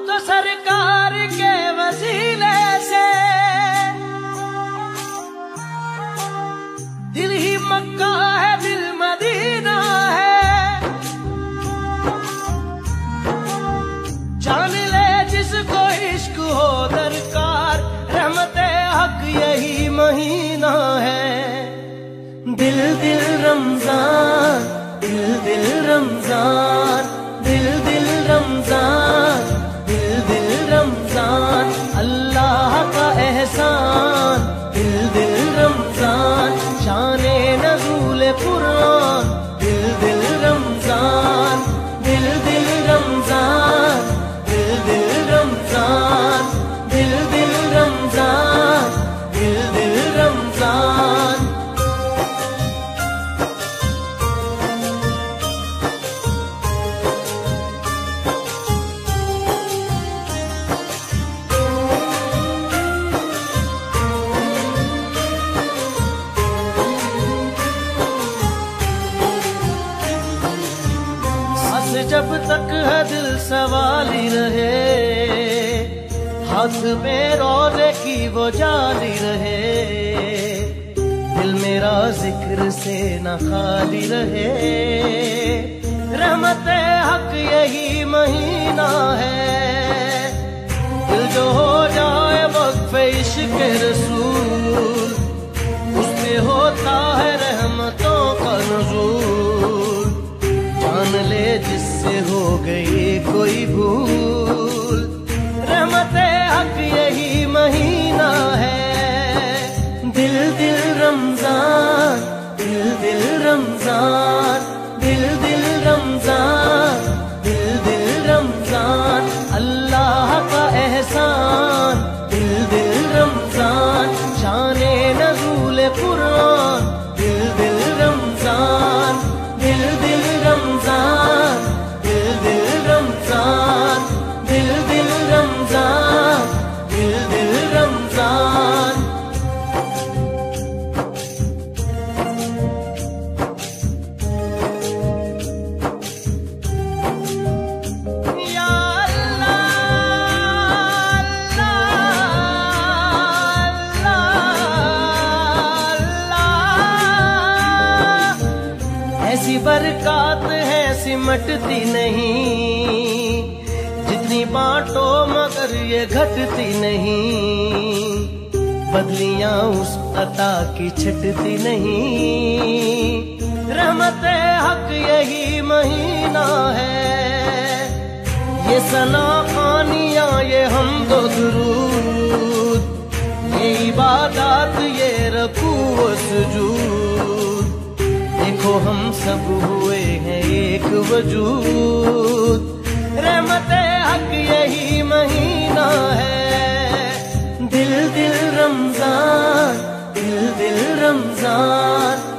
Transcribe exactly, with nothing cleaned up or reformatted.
तो सरकार के वसीले से दिल ही मक्का है, दिल मदीना है। जान ले जिसको इश्क हो दरकार, रहमते हक यही महीना है। दिल दिल रमजान, दिल दिल रमजान, दिल दिल रमजान, दिल दिल रमजान, अल्लाह का एहसान। दिल दिल रमजान, शाने नज़ूल कुरान। दिल दिल रमजान, दिल दिल रमजान, दिल दिल रमजान, दिल दिल रमजान, दिल दिल रमजान। जब तक है दिल सवाली रहे, हाथ में रोज़े की वो जाली रहे। दिल मेरा जिक्र से न खाली रहे, रहमते हक यही महीना है। दिल जो हो जाए वक्फ़े इश्क़ रसूल, उसमें होता है रहमतों का नुज़ूल। जान ले जिससे हो गई कोई भूल, रहमते हक यही महीना है। दिल दिल रमजान, दिल दिल रमजान, दिल दिल रमजान, दिल दिल रमजान, अल्लाह का एहसान। दिल दिल रमजान, शाने नज़ूल कुरान। दिल दिल रमजान, दिल दिल रमजान, दिल दिल रमजान, दिल दिल रमजान, दिल दिल रमजान। या अल्लाह, ऐसी बरकत है सिमटती नहीं, जितनी बांटो मगर ये घटती नहीं। बदलियां उस अता की छटती नहीं, रहमते हक यही महीना है। ये सना खानियां, ये हमदो दुरूद, ये इबादत, ये रकू व सुजूद। देखो हम सब हुए हैं एक वजूद, रहमते हक यही महीना है। दिल दिल रमजान, दिल दिल रमजान,